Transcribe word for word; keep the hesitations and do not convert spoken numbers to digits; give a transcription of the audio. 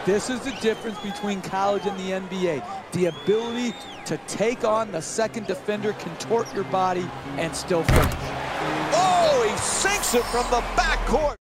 This is the difference between college and the N B A. The ability to take on the second defender, contort your body, and still finish. Oh, he sinks it from the backcourt.